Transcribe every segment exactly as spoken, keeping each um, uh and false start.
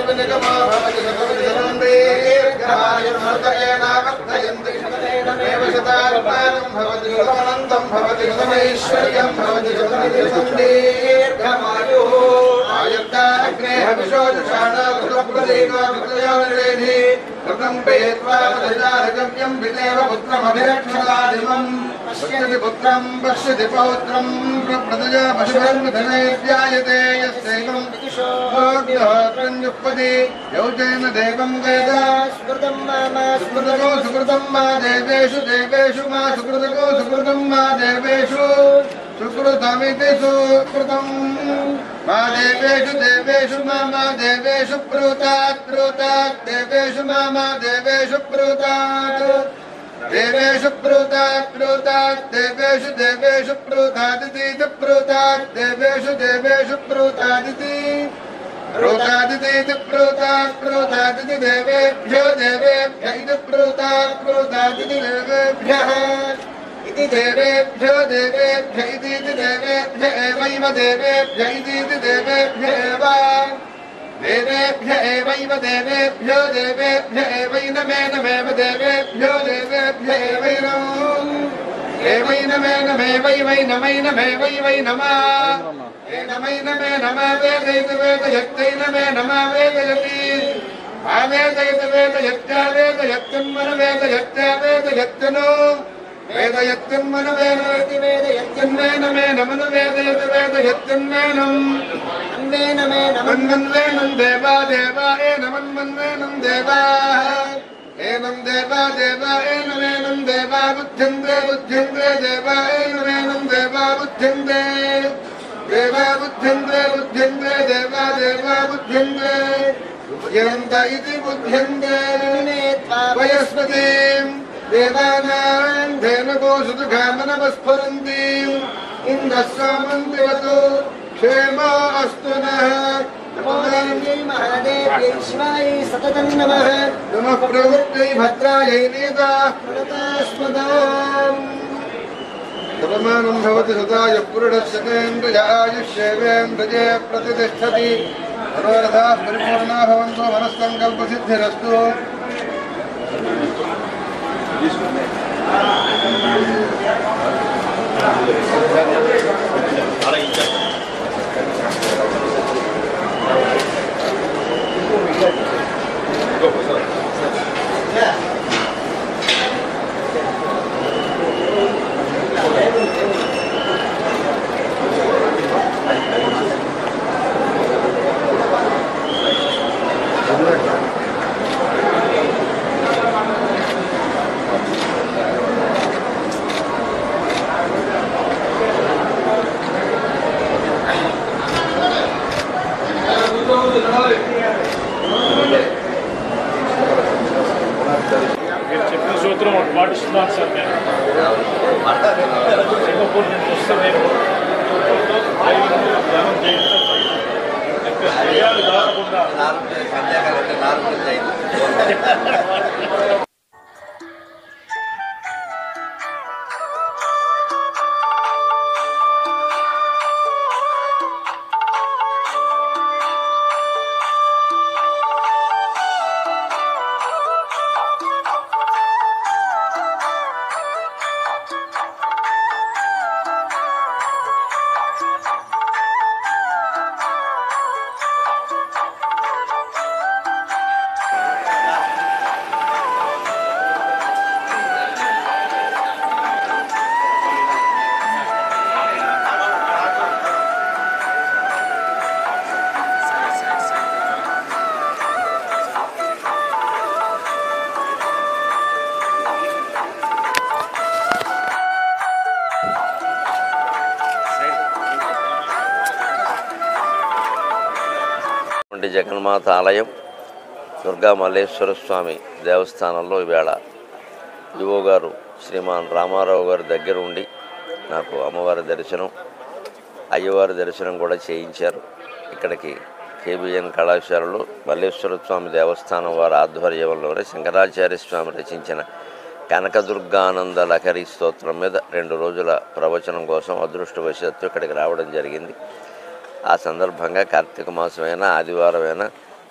पश्यति पुत्रं पश्यति पौत्रं प्रप्रदया पशुधर्मधनेभ्यायते यस्यैवं विदुषोऽग्निहोत्रञ्जुह्वति यौतेन देवं वेद सुकृतं मा सुकृतको सुकृतं मा देवेषु देवेषु मा सुकृतको सुकृतं मा देवेषु सुकृतमिति सुकृतं मा देवेषु देवेषु मा मा देवेषु ब्रूतात् ब्रूतात् देवेषु मा मा देवेषु ब्रूतात् देवेषु प्रोतात् प्रोतात् देवेषु देवेषु प्रोतादिति प्रोतात् देवेषु देवेषु प्रोतादिति प्रोतादिति प्रोतात् प्रोतादिति देवेभ्यो देवेभ्य इति प्रोतात् प्रोतादिति देवेभ्यः इति देवेभ्यो देवेभ्य इति देवेभ्य एवैव देवेभ्य इति देवेभ्य एव देवेभ्य एवैव देवेभ्यो देवेभ्य एवैनमेनमेव देवेभ्यो देवेभ्य एवैनम् एवैनमेनमेवैवैनमैनमेवैवै नमः एनमैनमे नमः वेदयति वेदयत्यैनमे नमः वेदयति आवेदयति वेदयत्या वेदयत्यन्मन वेदयत्या वेदयत्यनो वेदयत्यन्मन वेदयति वेदयत्यन्मेनमे नमनु वेदयति वेदयत्यन्मेनम् मन्वन्वेनं देवा देवा एनमन्वन्वेनं देवा एनं देवा देवा एनमेनं देवा बुद्ध्यन्ते बुद्ध्यन्ते देवा एनमेनं देवा बुद्ध्यन्ते देवा बुद्ध्यन्ते बुद्ध्यन्ते देवा देवा बुद्ध्यन्ते बुद्ध्यन्त इति बुद्ध्यन्ते वयस्पतिं देवानां धेनुको सुदुघामनमस्फुरन्तीं इन्द्रः सोमं दिवतु क्षेमा अस्तु नः नमो महादेव्यै शिवाय सततं नमः नमः प्रवृत्यै भद्रायै नेताः प्रणतास्मदाम् सर्वमानं भवति सदाय पुरुषस्यतेन्द्रिय आयुष्येवेन्द्रिये प्रतिष्ठति मनोरथाः परिपूर्णा भवन्तु मनस्सङ्कल्पसिद्धिरस्तु చెప్పిన సూత్రం పాటిస్తున్నాను సార్ నేను సింగపూర్ నుంచి వస్తే నేను ధ్యానం చేయాలి దాటకుండా జగన్మాత ఆలయం దుర్గా మల్లేశ్వర స్వామి దేవస్థానంలో ఈవేళ యువో గారు శ్రీమాన్ రామారావు గారి దగ్గర ఉండి నాకు అమ్మవారి దర్శనం అయ్యవారి దర్శనం కూడా చేయించారు. ఇక్కడికి కేబిఎన్ కళాశాలలో మల్లేశ్వర స్వామి దేవస్థానం వారి ఆధ్వర్యంలోనే శంకరాచార్య స్వామి రచించిన కనకదుర్గానంద లహరి స్తోత్రం మీద రెండు రోజుల ప్రవచనం కోసం అదృష్టవశాత్తు ఇక్కడికి రావడం జరిగింది. ఆ సందర్భంగా కార్తీక మాసమైనా ఆదివారమైనా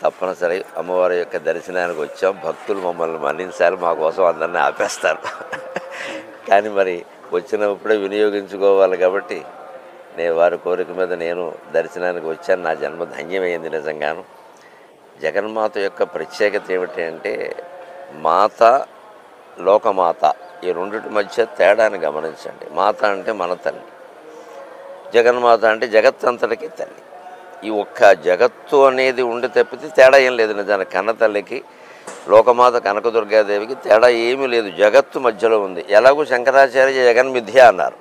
తప్పనిసరి అమ్మవారి యొక్క దర్శనానికి వచ్చాం. భక్తులు మమ్మల్ని మన్నించాలి, మా కోసం అందరినీ ఆపేస్తారు. కానీ మరి వచ్చినప్పుడే వినియోగించుకోవాలి కాబట్టి నేను వారి కోరిక మీద నేను దర్శనానికి వచ్చాను. నా జన్మ ధన్యమైంది నిజంగాను. జగన్మాత యొక్క ప్రత్యేకత ఏమిటి అంటే మాత, లోకమాత ఈ రెండింటి మధ్య తేడాన్ని గమనించండి. మాత అంటే మన తల్లి, జగన్మాత అంటే జగత్తంతటికి తల్లి. ఈ ఒక్క జగత్తు అనేది ఉండి తప్పితే తేడా ఏం లేదు. నిజానికి కన్న తల్లికి, లోకమాత కనకదుర్గాదేవికి తేడా ఏమీ లేదు, జగత్తు మధ్యలో ఉంది. ఎలాగో శంకరాచార్య జగన్ మిథ్య అన్నారు,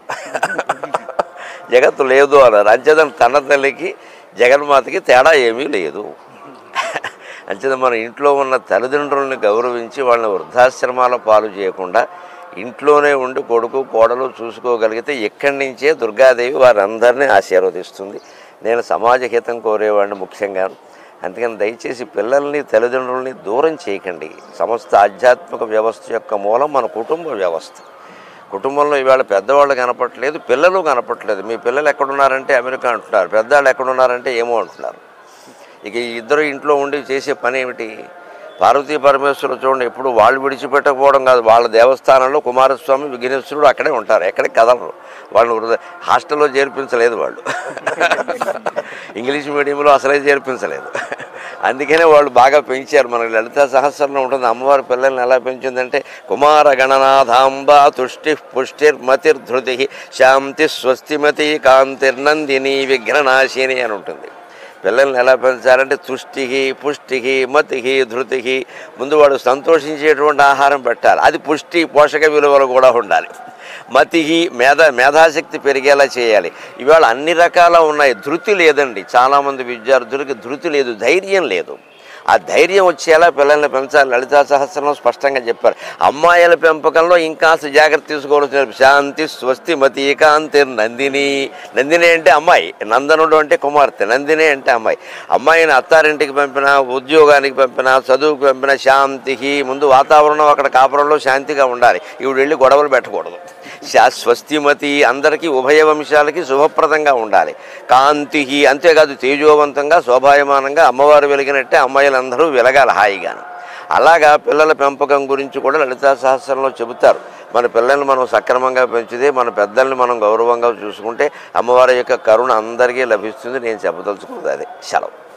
జగత్తు లేదు అన్నారు. అంచేతన తన తల్లికి జగన్మాతకి తేడా ఏమీ లేదు. అంచేత మన ఇంట్లో ఉన్న తల్లిదండ్రులని గౌరవించి వాళ్ళని వృద్ధాశ్రమాల పాలు చేయకుండా ఇంట్లోనే ఉండి కొడుకు కోడలు చూసుకోగలిగితే ఇక్కడి నుంచే దుర్గాదేవి వారందరినీ ఆశీర్వదిస్తుంది. నేను సమాజ హితం కోరేవాడిని ముఖ్యంగాను. అందుకని దయచేసి పిల్లల్ని తల్లిదండ్రులని దూరం చేయకండి. సమస్త ఆధ్యాత్మిక వ్యవస్థ యొక్క మూలం మన కుటుంబ వ్యవస్థ. కుటుంబంలో ఇవాళ పెద్దవాళ్ళు కనపట్లేదు, పిల్లలు కనపట్లేదు. మీ పిల్లలు ఎక్కడున్నారంటే అమెరికా అంటున్నారు, పెద్దవాళ్ళు ఎక్కడున్నారంటే ఏమో అంటున్నారు. ఇక ఇద్దరు ఇంట్లో ఉండి చేసే పని ఏమిటి? పార్వతీ పరమేశ్వరులు చూడండి, ఎప్పుడు వాళ్ళు విడిచిపెట్టకపోవడం కాదు, వాళ్ళ దేవస్థానంలో కుమారస్వామి విఘ్నేశ్వరుడు అక్కడే ఉంటారు, ఎక్కడికి కదలరు. వాళ్ళు హాస్టల్లో చేర్పించలేదు, వాళ్ళు ఇంగ్లీష్ మీడియంలో అసలే చేర్పించలేదు. అందుకనే వాళ్ళు బాగా పెంచారు. మనకి లలితా సహస్రంలో ఉంటుంది అమ్మవారి పిల్లల్ని ఎలా పెంచిందంటే కుమార గణనాథాంబ తుష్టి పుష్టిర్మతిర్ధృతి శాంతి స్వస్తిమతి కాంతిర్నందిని విఘ్ననాశిని అని ఉంటుంది. పిల్లల్ని ఎలా పెంచాలంటే తుష్టికి పుష్టికి మతికి ధృతికి ముందు వాడు సంతోషించేటువంటి ఆహారం పెట్టాలి, అది పుష్టి పోషక విలువలు కూడా ఉండాలి. మతికి మేధా మేధాశక్తి పెరిగేలా చేయాలి. ఇవాళ అన్ని రకాల ఉన్నాయి, ధృతి లేదండి. చాలామంది విద్యార్థులకి ధృతి లేదు, ధైర్యం లేదు. ఆ ధైర్యం వచ్చేలా పిల్లల్ని పెంచాలి. లలితా సహస్రంలో స్పష్టంగా చెప్పారు. అమ్మాయిల పెంపకంలో ఇంకాస్త జాగ్రత్త తీసుకోవాల్సిన శాంతి స్వస్తి మతి కాంతి నందిని. నందిని అంటే అమ్మాయి, నందనుడు అంటే కుమార్తె, నందిని అంటే అమ్మాయి. అమ్మాయిని అత్తారింటికి పంపినా, ఉద్యోగానికి పంపినా, చదువుకు పంపినా శాంతికి ముందు వాతావరణం అక్కడ కాపురంలో శాంతిగా ఉండాలి. ఇవి వెళ్ళి గొడవలు పెట్టకూడదు. స్వస్తిమతి అందరికీ ఉభయ వంశాలకి శుభప్రదంగా ఉండాలి. కాంతి అంతేకాదు తేజోవంతంగా శోభాయమానంగా అమ్మవారు వెలిగినట్టే అమ్మాయిలందరూ వెలగాలి హాయిగాను. అలాగా పిల్లల పెంపకం గురించి కూడా లలితా సహస్రంలో చెబుతారు. మన పిల్లల్ని మనం సక్రమంగా పెంచితే, మన పెద్దల్ని మనం గౌరవంగా చూసుకుంటే అమ్మవారి యొక్క కరుణ అందరికీ లభిస్తుంది. నేను చెప్పదలుచుకున్నది అదే. సెలవు.